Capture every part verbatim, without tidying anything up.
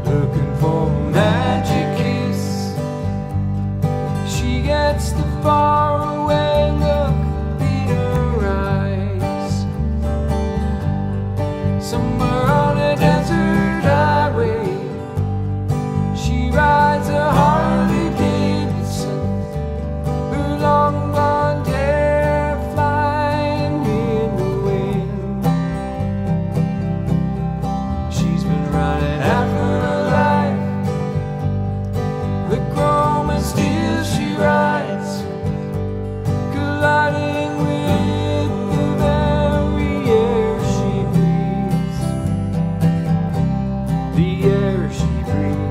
looking for a magic kiss. She gets the faraway look in her eyes. Somewhere on a desert highway, she rides a Harley Davidson, her long blonde hair flying in the wind. She's been running after her life, the chrome and steel she rides, colliding with the very air she breathes, the air she breathes.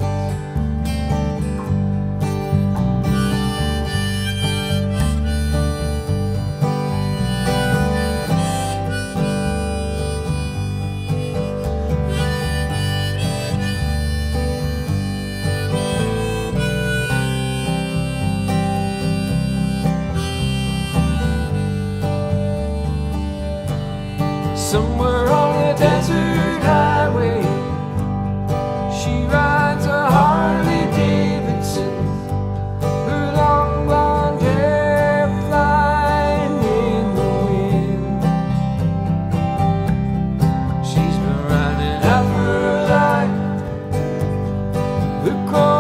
Somewhere on a desert highway, she rides a Harley Davidson, her long blonde hair flying in the wind. She's been running after her life, the